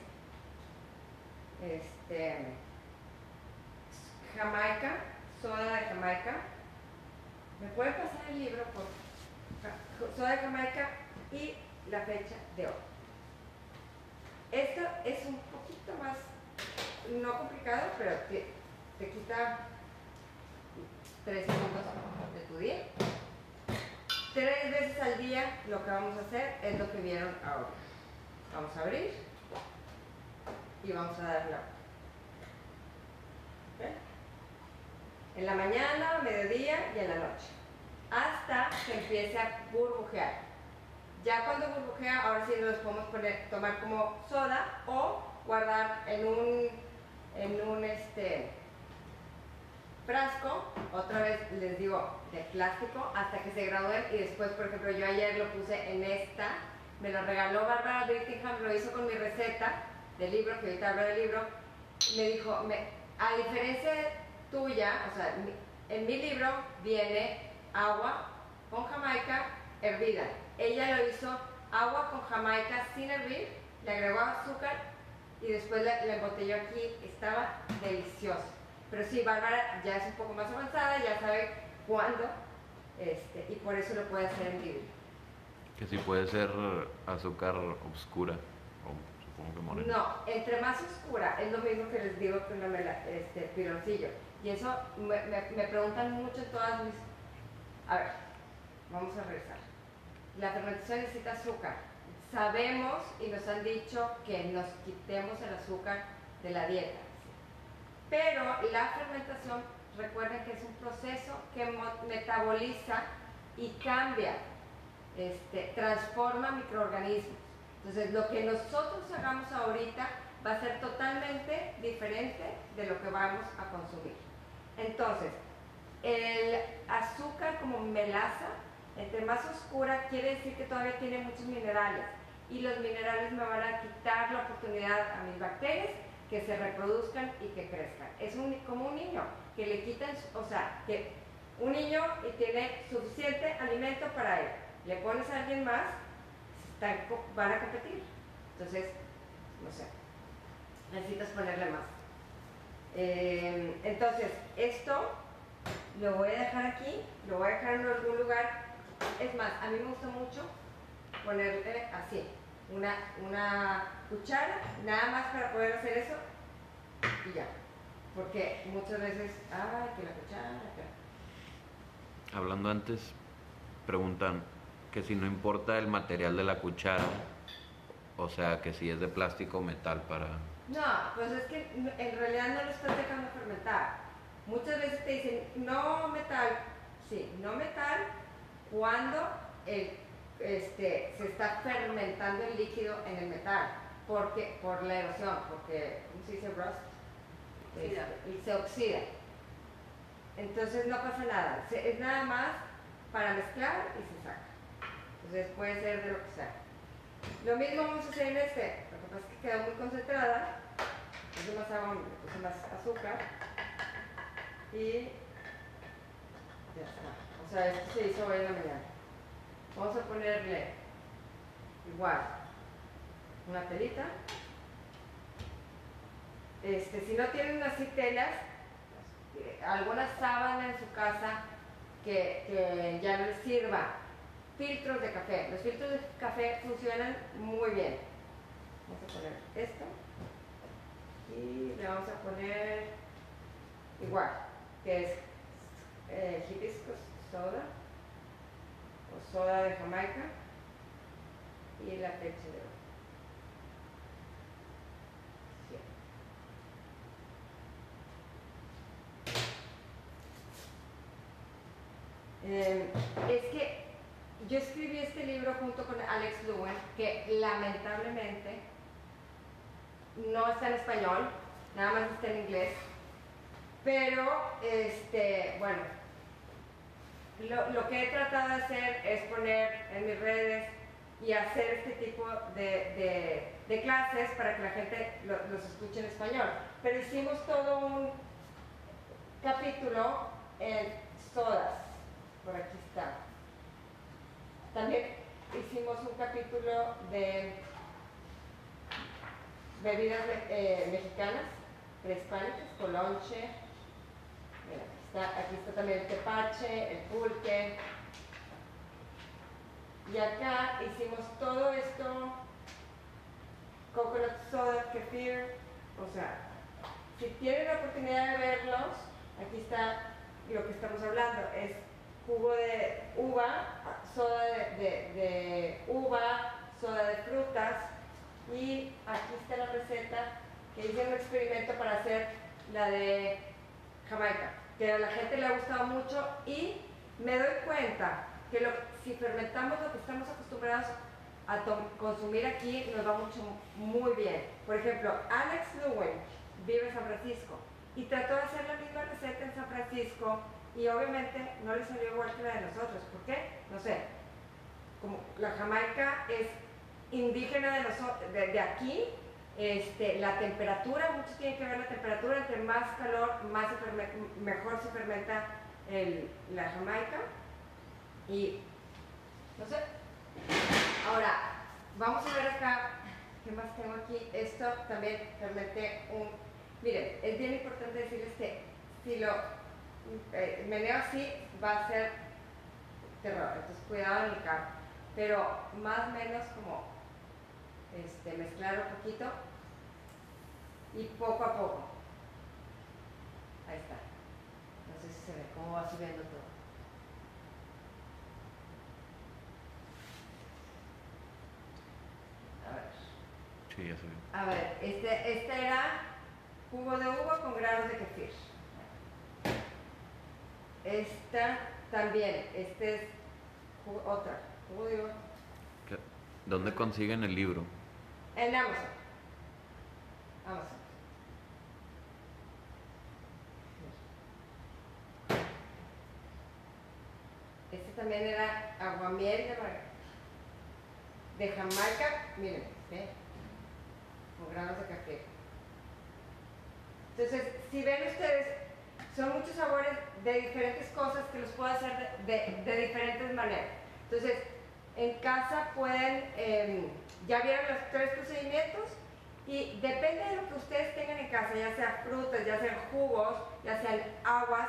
este, Jamaica, soda de Jamaica. ¿Me pueden pasar el libro por soda de Jamaica y la fecha de hoy? Esto es un poquito más, no complicado, pero te, te quita tres segundos de tu día. Tres veces al día lo que vamos a hacer es lo que vieron ahora. Vamos a abrir y vamos a dar la vuelta. ¿Okay? En la mañana, mediodía y en la noche, hasta que empiece a burbujear. Ya cuando burbujea, ahora sí los podemos poner, tomar como soda o guardar en un, en un este, frasco, otra vez les digo, de plástico, hasta que se gradúen. Y después, por ejemplo, yo ayer lo puse en esta, me lo regaló Bárbara Brittingham, lo hizo con mi receta del libro, que ahorita hablo del libro. Me dijo, me, a diferencia tuya, o sea, en mi libro viene agua con jamaica hervida. Ella lo hizo agua con jamaica sin hervir, le agregó azúcar y después la, la embotelló aquí. Estaba delicioso. Pero sí, Bárbara ya es un poco más avanzada, ya sabe cuándo, este, y por eso lo puede hacer en vivo. Que sí puede ser azúcar oscura, o supongo que morena. No, entre más oscura, es lo mismo que les digo con el este, piloncillo. Y eso me, me, me preguntan mucho en todas mis... A ver, vamos a regresar. La fermentación necesita azúcar. Sabemos y nos han dicho que nos quitemos el azúcar de la dieta. Pero la fermentación, recuerden que es un proceso que metaboliza y cambia, este, transforma microorganismos. Entonces, lo que nosotros hagamos ahorita va a ser totalmente diferente de lo que vamos a consumir. Entonces, el azúcar como melaza, entre más oscura, quiere decir que todavía tiene muchos minerales. Y los minerales me van a quitar la oportunidad a mis bacterias que se reproduzcan y que crezcan. Es un, como un niño, que le quitan, o sea, que un niño y tiene suficiente alimento para él. Le pones a alguien más, están, van a competir. Entonces, no sé, necesitas ponerle más. Eh, entonces, esto Lo voy a dejar aquí, lo voy a dejar en algún lugar. Es más, a mí me gusta mucho ponerle así, una, una cuchara, nada más para poder hacer eso y ya. Porque muchas veces, ay, que la cuchara, que... Hablando antes, preguntan que si no importa el material de la cuchara, o sea, que si es de plástico o metal para... No, pues es que en realidad no lo estás dejando fermentar. Muchas veces te dicen, no metal, sí, no metal, cuando el, este, se está fermentando el líquido en el metal, porque, por la erosión, porque, ¿cómo se dice rust? Oxida. Este, se oxida. Entonces no pasa nada, se, es nada más para mezclar y se saca. Entonces puede ser de lo que sea. Lo mismo vamos a hacer en este, lo que pasa es que quedó muy concentrada, puse más agua, le puse más azúcar y ya está. O sea, esto se hizo hoy en la mañana. Vamos a ponerle igual una telita. Este, si no tienen así telas, alguna sábana en su casa que, que ya no les sirva. Filtros de café. Los filtros de café funcionan muy bien. Vamos a poner esto y le vamos a poner igual, que es eh, hibiscus soda o soda de Jamaica y la leche de oro. Eh, es que yo escribí este libro junto con Alex Lewin, que lamentablemente no está en español, nada más está en inglés, pero este, bueno, lo, lo que he tratado de hacer es poner en mis redes y hacer este tipo de, de, de clases para que la gente lo, los escuche en español, pero hicimos todo un capítulo en sodas. Por aquí está. También hicimos un capítulo de bebidas eh, mexicanas, prehispánicas, colonche. Mira, aquí está, aquí está también el tepache, el pulque. Y acá hicimos todo esto, coconut soda, kefir. O sea, si tienen la oportunidad de verlos, aquí está lo que estamos hablando. Es jugo de uva, soda de, de, de uva, soda de frutas, y aquí está la receta que hice un experimento para hacer la de Jamaica, que a la gente le ha gustado mucho y me doy cuenta que lo, si fermentamos lo que estamos acostumbrados a consumir aquí nos va mucho, muy bien. Por ejemplo, Alex Lewin vive en San Francisco y trató de hacer la misma receta en San Francisco y obviamente no le salió igual que la de nosotros. ¿Por qué? No sé. Como la Jamaica es indígena de, nosotros, de, de aquí, este, la temperatura, mucho tiene que ver la temperatura, entre más calor, más se fermenta, mejor se fermenta el, la Jamaica. Y no sé. Ahora, vamos a ver acá, ¿qué más tengo aquí? Esto también fermenté un... Miren, es bien importante decirles que si lo eh, meneo así va a ser terror, entonces cuidado en el carro, pero más o menos como este, mezclar un poquito y poco a poco. Ahí está. No sé si se ve cómo va subiendo todo. A ver. Sí, ya se ve. A ver, este, este era jugo de uva con granos de kefir. Esta también, este es jugo, otra, jugo de uva. ¿Qué? ¿Dónde consiguen el libro? En Amazon. Amazon. Este también era aguamiel de, de Jamaica, miren, ¿eh? Con granos de café. Entonces, si ven ustedes, son muchos sabores de diferentes cosas que los puedo hacer de, de, de diferentes maneras. Entonces, en casa pueden, eh, ya vieron los tres procedimientos y depende de lo que ustedes tengan en casa, ya sean frutas, ya sean jugos, ya sean aguas,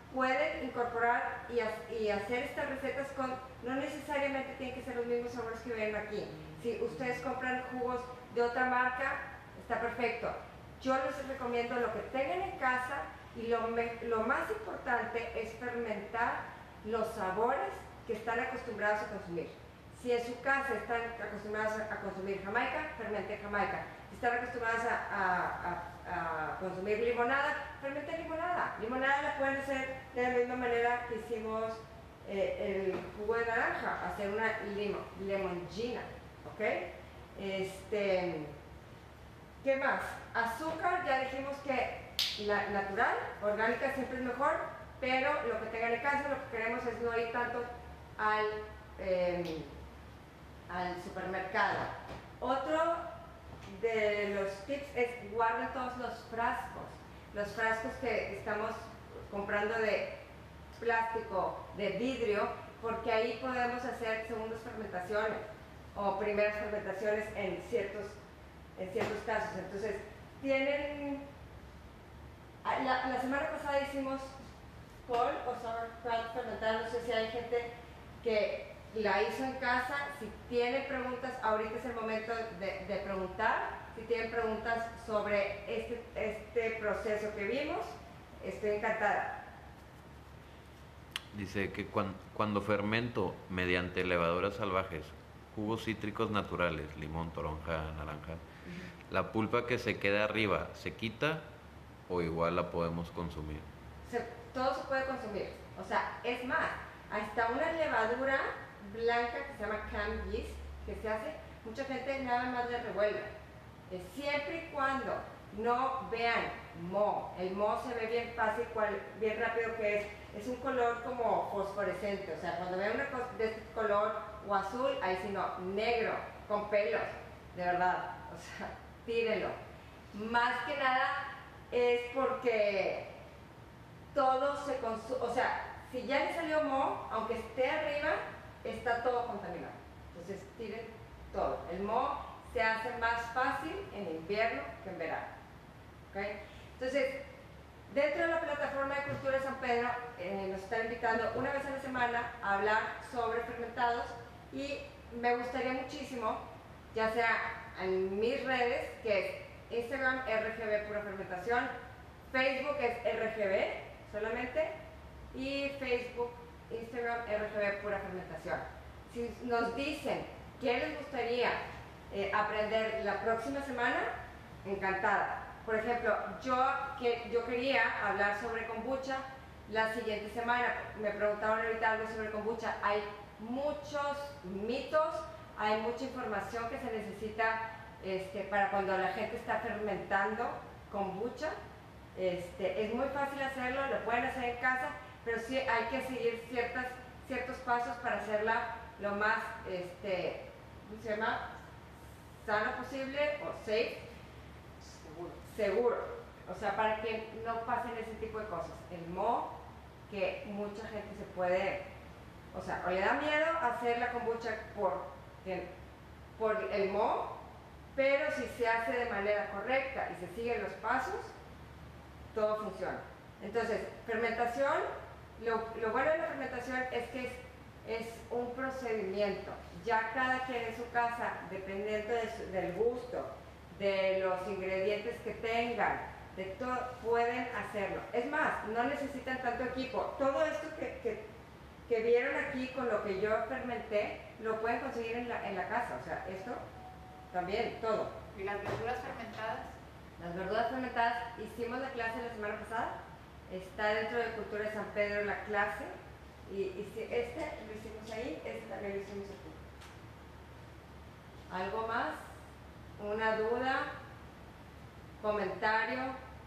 pueden incorporar y, ha y hacer estas recetas con, no necesariamente tienen que ser los mismos sabores que ven aquí. Si ustedes compran jugos de otra marca, está perfecto. Yo les recomiendo lo que tengan en casa y lo, me, lo más importante es fermentar los sabores que están acostumbrados a consumir. Si en su casa están acostumbrados a consumir jamaica, fermente jamaica. Si están acostumbrados a, a, a, a consumir limonada, fermente limonada. Limonada la pueden hacer de la misma manera que hicimos eh, el jugo de naranja, hacer una limo, lemongina, ¿ok? Este, ¿qué más? Azúcar, ya dijimos que la natural, orgánica siempre es mejor, pero lo que tengan en casa, lo que queremos es no ir tanto al, eh, al supermercado. Otro de los tips es guarden todos los frascos, los frascos que estamos comprando de plástico, de vidrio, porque ahí podemos hacer segundas fermentaciones o primeras fermentaciones en ciertos, en ciertos casos. Entonces, tienen... La, la semana pasada hicimos col o sauerkraut fermentada, no sé si hay gente que la hizo en casa. Si tienen preguntas, ahorita es el momento de, de preguntar. Si tienen preguntas sobre este, este proceso que vimos, estoy encantada. Dice que cuando, cuando fermento mediante levaduras salvajes, jugos cítricos naturales, limón, toronja, naranja, uh-huh. ¿La pulpa que se queda arriba se quita o igual la podemos consumir? Se, todo se puede consumir. O sea, es más, hasta una levadura blanca que se llama canned yeast, que se hace, mucha gente nada más le revuelve. Eh, siempre y cuando no vean moho. El moho se ve bien fácil, cual, bien rápido que es. Es un color como fosforescente. O sea, cuando vean una cosa de este color o azul, ahí sí no, negro, con pelos, de verdad. O sea, tírenlo. Más que nada es porque todo se consume, o sea, si ya le salió moho, aunque esté arriba, está todo contaminado. Entonces tiren todo. El moho se hace más fácil en invierno que en verano. ¿Okay? Entonces, dentro de la plataforma de Cultura San Pedro, eh, nos están invitando una vez a la semana a hablar sobre fermentados y me gustaría muchísimo, ya sea en mis redes, que es Instagram R G B Pura Fermentación, Facebook es R G B solamente, y Facebook, Instagram R G B Pura Fermentación. Si nos dicen qué les gustaría eh, aprender la próxima semana, encantada. Por ejemplo, yo, que, yo quería hablar sobre kombucha la siguiente semana. Me preguntaron ahorita algo sobre kombucha. Hay muchos mitos, hay mucha información que se necesita este, para cuando la gente está fermentando kombucha. Este, es muy fácil hacerlo, lo pueden hacer en casa, pero sí hay que seguir ciertas, ciertos pasos para hacerla lo más, este, ¿cómo se llama? Sano posible o safe. Seguro. Seguro. O sea, para que no pasen ese tipo de cosas. El moho, que mucha gente se puede, o sea, o le da miedo hacer la kombucha por, por el moho, pero si se hace de manera correcta y se siguen los pasos, todo funciona. Entonces, fermentación, lo, lo bueno de la fermentación es que es, es un procedimiento. Ya cada quien en su casa, dependiendo de su, del gusto, de los ingredientes que tengan, de todo, pueden hacerlo. Es más, no necesitan tanto equipo. Todo esto que, que, que vieron aquí con lo que yo fermenté, lo pueden conseguir en la, en la casa. O sea, esto también, todo. ¿Y las verduras fermentadas? Las verduras fermentadas, hicimos la clase la semana pasada, está dentro de Cultura de San Pedro la clase, y, y si este lo hicimos ahí, este también lo hicimos aquí. ¿Algo más? ¿Una duda? ¿Comentario?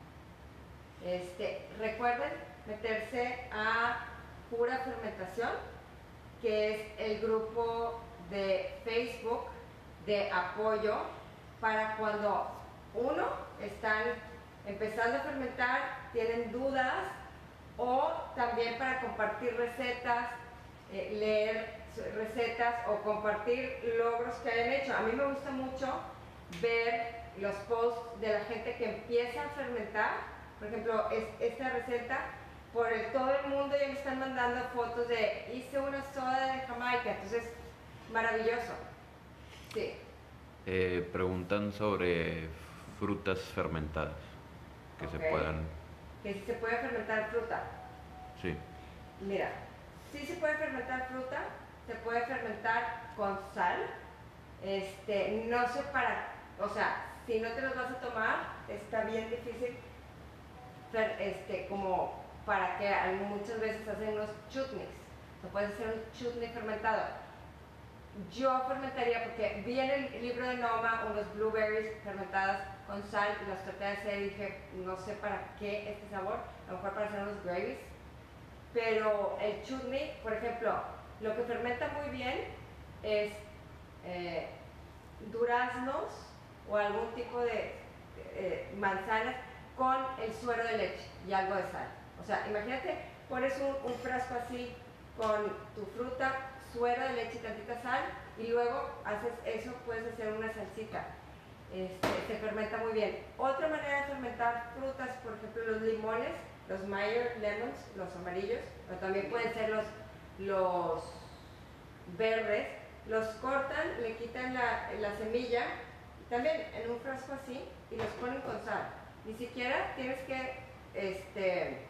Este, recuerden meterse a Pura Fermentación, que es el grupo de Facebook de apoyo para cuando uno, están empezando a fermentar, tienen dudas, o también para compartir recetas, eh, leer recetas o compartir logros que hayan hecho. A mí me gusta mucho ver los posts de la gente que empieza a fermentar. Por ejemplo, es, esta receta por el, todo el mundo ya me están mandando fotos de hice una soda de Jamaica, entonces maravilloso. Sí. Eh, preguntan sobre frutas fermentadas que Ok. se puedan. Que si se puede fermentar fruta. Sí. Mira, sí se puede fermentar fruta, se puede fermentar con sal. Este, no sé para, o sea, si no te los vas a tomar, está bien difícil, fer- este, como para que al- muchas veces hacen unos chutneys. O sea, puedes hacer un chutney fermentado. Yo fermentaría porque vi en el libro de Noma unos blueberries fermentadas con sal y las traté de hacer y dije, no sé para qué este sabor, a lo mejor para hacer unos gravies. Pero el chutney, por ejemplo, lo que fermenta muy bien es eh, duraznos o algún tipo de eh, manzanas con el suero de leche y algo de sal. O sea, imagínate, pones un, un frasco así con tu fruta, suero de leche y tantita sal y luego haces eso, puedes hacer una salsita. Este, se fermenta muy bien. Otra manera de fermentar frutas, por ejemplo, los limones, los Meyer lemons, los amarillos, pero también pueden ser los, los verdes, los cortan, le quitan la, la semilla, también en un frasco así, y los ponen con sal. Ni siquiera tienes que, este,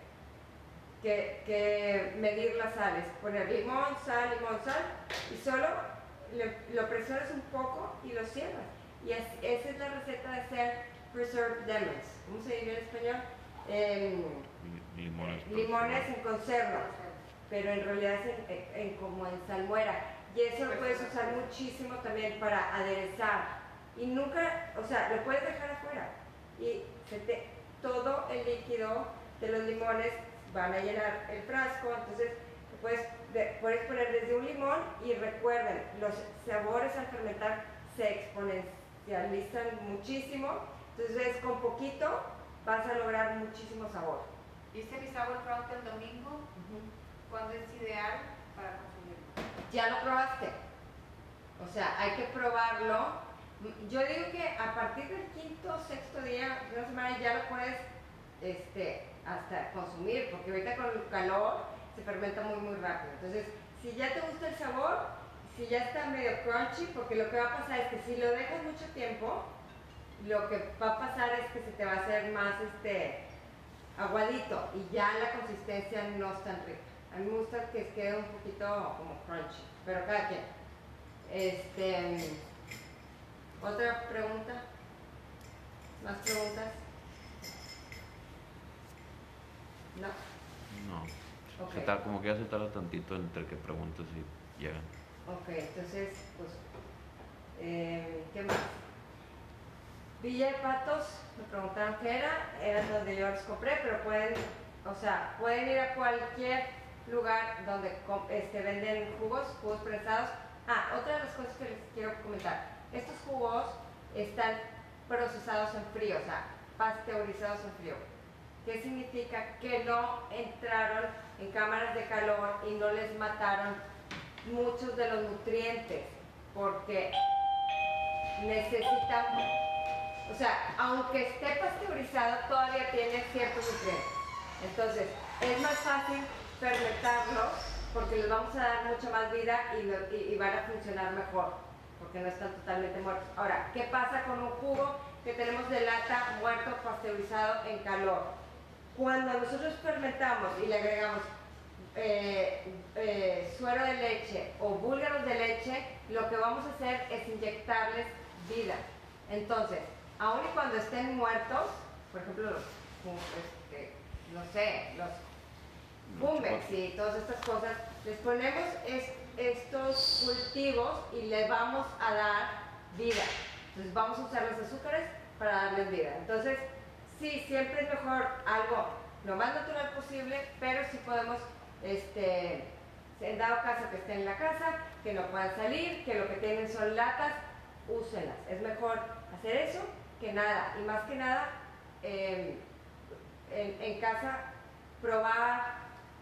que, que medir las sales, poner limón, sal, limón, sal, y solo le, lo presionas un poco y lo cierras. Y es, esa es la receta de hacer preserved lemons. ¿Cómo se diría en español? Eh, Limones. limones en conserva, pero en realidad es en, en, en, como en salmuera. Y eso lo puedes usar muchísimo también para aderezar. Y nunca, o sea, lo puedes dejar afuera. Y se te, todo el líquido de los limones van a llenar el frasco. Entonces, puedes, de, puedes poner desde un limón y recuerden, los sabores al fermentar se exponencializan muchísimo. Entonces, con poquito vas a lograr muchísimo sabor. Hice mi sauerkraut el domingo. Uh-huh. ¿Cuándo es ideal para consumirlo? Ya lo probaste. O sea, hay que probarlo. Yo digo que a partir del quinto o sexto día de una semana ya lo puedes este, hasta consumir, porque ahorita con el calor se fermenta muy muy rápido. Entonces, si ya te gusta el sabor, si ya está medio crunchy, porque lo que va a pasar es que si lo dejas mucho tiempo, lo que va a pasar es que se te va a hacer más este aguadito y ya la consistencia no es tan rica. A mí me gusta que quede un poquito como crunchy, pero cada quien. Este, otra pregunta, más preguntas. No. No. Ok. Se tarda, como que ya se tarda tantito entre que preguntas y llegan. Ok, entonces, pues, eh, ¿qué más? Villa de Patos, me preguntaron qué era, era donde yo los compré, pero pueden, o sea, pueden ir a cualquier lugar donde este, venden jugos, jugos prensados. Ah, otra de las cosas que les quiero comentar, estos jugos están procesados en frío, o sea, pasteurizados en frío. ¿Qué significa? Que no entraron en cámaras de calor y no les mataron muchos de los nutrientes, porque necesitan, o sea, aunque esté pasteurizado, todavía tiene ciertos nutrientes. Entonces, es más fácil fermentarlos porque les vamos a dar mucha más vida y, lo, y, y van a funcionar mejor, porque no están totalmente muertos. Ahora, ¿qué pasa con un jugo que tenemos de lata muerto pasteurizado en calor? Cuando nosotros fermentamos y le agregamos eh, eh, suero de leche o búlgaros de leche, lo que vamos a hacer es inyectarles vida. Entonces, aun y cuando estén muertos, por ejemplo, los, este, no sé, los Pumex y todas estas cosas, les ponemos es, estos cultivos y les vamos a dar vida. Entonces vamos a usar los azúcares para darles vida. Entonces, sí, siempre es mejor algo lo más natural posible, pero si podemos, este, en dado caso que estén en la casa, que no puedan salir, que lo que tienen son latas, úsenlas. Es mejor hacer eso que nada. Y más que nada, eh, en, en casa, probar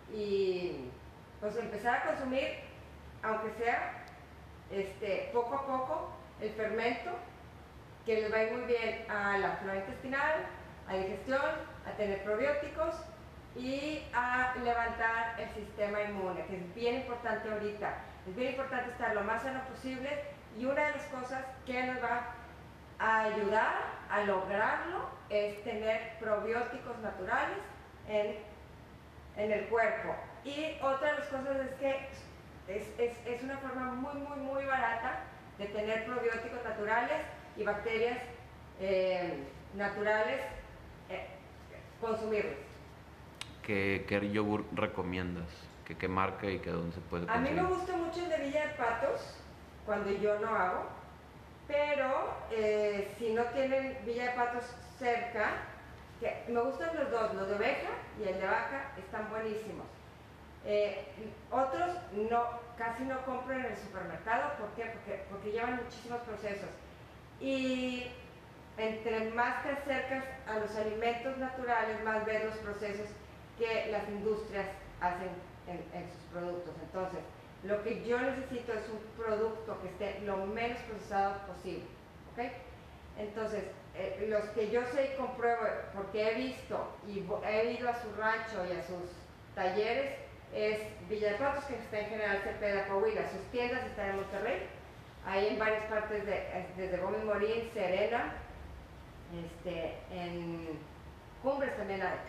y pues empezar a consumir, aunque sea este, poco a poco, el fermento, que les va a ir muy bien a la flora intestinal, a digestión, a tener probióticos y a levantar el sistema inmune, que es bien importante ahorita. Es bien importante estar lo más sano posible y una de las cosas que nos va a ayudar a lograrlo es tener probióticos naturales en, en el cuerpo. Y otra de las cosas es que es, es, es una forma muy, muy, muy barata de tener probióticos naturales y bacterias eh, naturales, eh, consumirlos. ¿Qué, qué yogur recomiendas? ¿Qué, ¿Qué marca y qué dónde se puede A mí conseguir? me gusta mucho el de Villa de Patos, cuando yo no hago, pero eh, si no tienen Villa de Patos cerca, que me gustan los dos, los de oveja y el de vaca, están buenísimos. Eh, otros no, casi no compro en el supermercado, ¿por qué? Porque, porque llevan muchísimos procesos. Y entre más te acercas a los alimentos naturales, más ves los procesos que las industrias hacen en, en sus productos. Entonces, lo que yo necesito es un producto que esté lo menos procesado posible, ¿ok? Entonces, eh, los que yo sé y compruebo, porque he visto y he ido a su rancho y a sus talleres, es Villa de Patos, que está en General Cepeda, Coahuila. Sus tiendas están en Monterrey, hay en varias partes, de, desde Gómez Morín, Serena, este, en Cumbres también hay.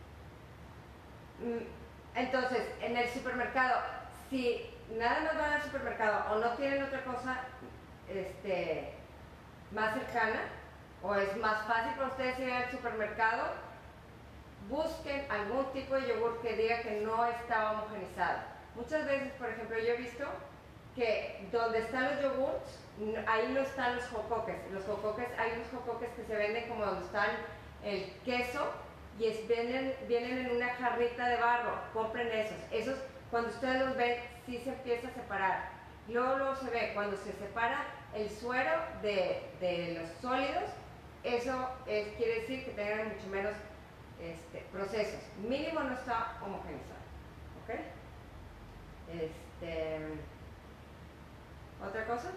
Entonces, en el supermercado, si nada más van al supermercado o no tienen otra cosa este, más cercana, o es más fácil para ustedes ir al supermercado, busquen algún tipo de yogur que diga que no está homogenizado. Muchas veces, por ejemplo, yo he visto que donde están los yogurts, ahí no están los jocoques. Los jocoques, hay unos jocoques que se venden como donde están el queso y es, vienen, vienen en una jarrita de barro. Compren esos. Esos, cuando ustedes los ven, sí se empieza a separar. Luego, luego se ve, cuando se separa el suero de, de los sólidos, eso es, quiere decir que tengan mucho menos este, procesos. Mínimo no está homogenizado. ¿Ok? Este, ¿Otra cosa?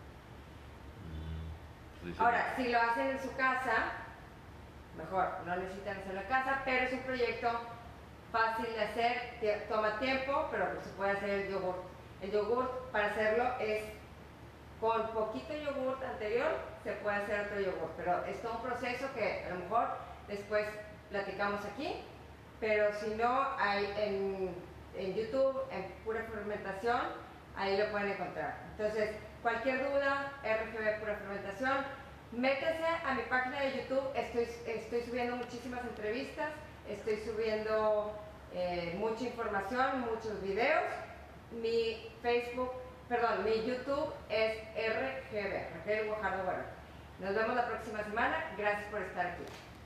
Pues dice- Ahora, si lo hacen en su casa, mejor, no necesitan hacerlo en casa, pero es un proyecto fácil de hacer, que toma tiempo, pero se puede hacer el yogur. El yogur, para hacerlo, es con poquito yogur anterior, se puede hacer otro yogur, pero es todo un proceso que a lo mejor después platicamos aquí, pero si no, hay en, en YouTube, en Pura Fermentación, ahí lo pueden encontrar. Entonces, cualquier duda, R G B Pura Fermentación, métanse a mi página de YouTube, estoy, estoy subiendo muchísimas entrevistas, estoy subiendo eh, mucha información, muchos videos. Mi Facebook, perdón, mi YouTube es R G B, Raquel Guajardo Bueno. Nos vemos la próxima semana, gracias por estar aquí.